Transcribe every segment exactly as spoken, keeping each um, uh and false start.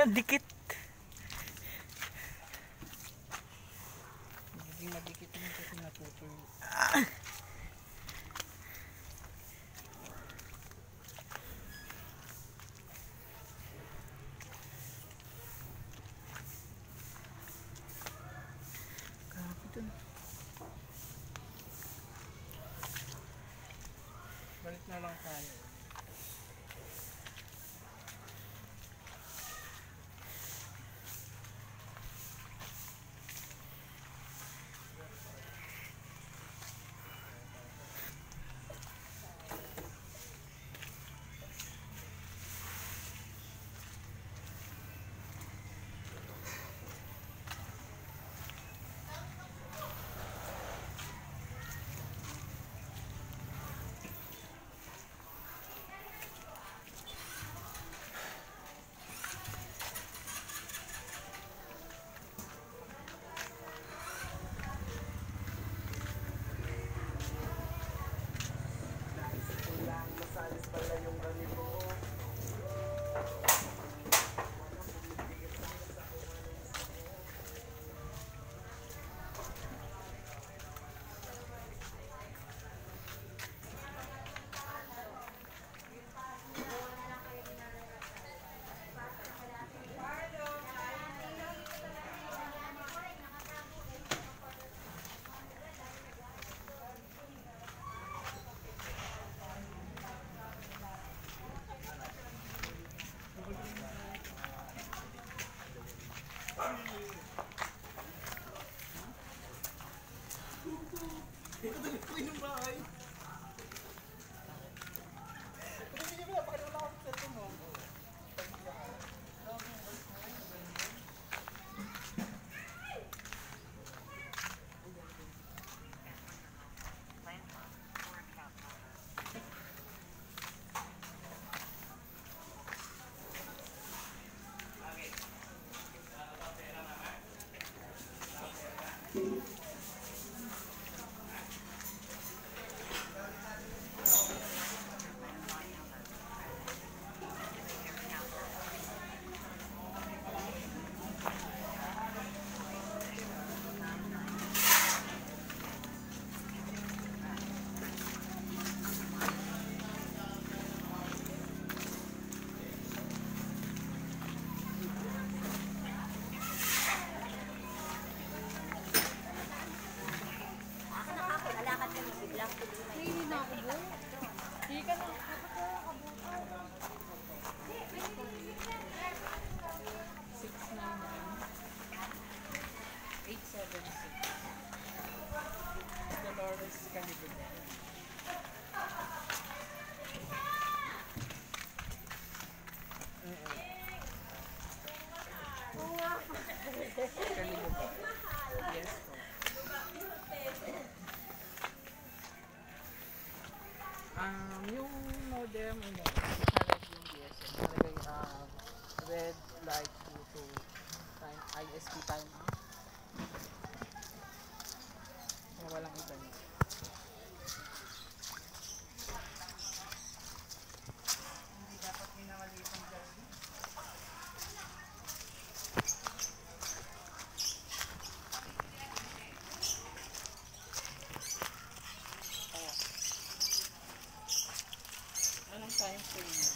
na dikit. Hindi madikit mo kasi naputol. Ah. Grabe dun. Balik na lang tayo. Um, yung modem, ano, isalad yung G S M. Nalagay uh, red light due to time, I S P time out. Kaya walang internet. Hindi dapat minamaliit ang gas. Anong time frame yun?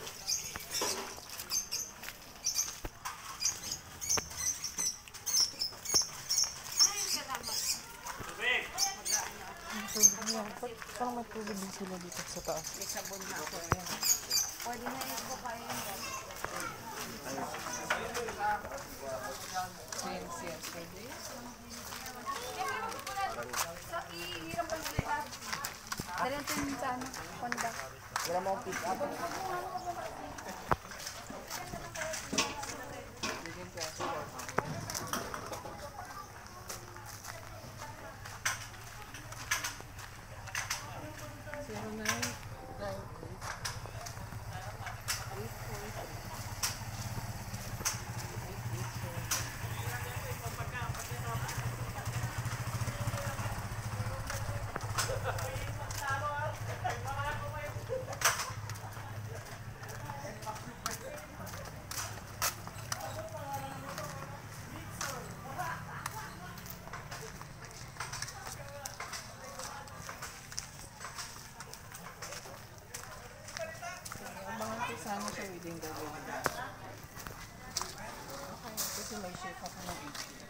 Parang may tubig din sila dito sa taas. May sabon na ako. Pwede na yung kukain yan. Since yesterday. So, ihirap pa sila. Dali natin sa ano, Honda. Wala mo pick up. Bigyan peso. Zero nine nine eight eight four three eight eight seven. pwedeng gawin. Okay, kasi may shape ako ng H D.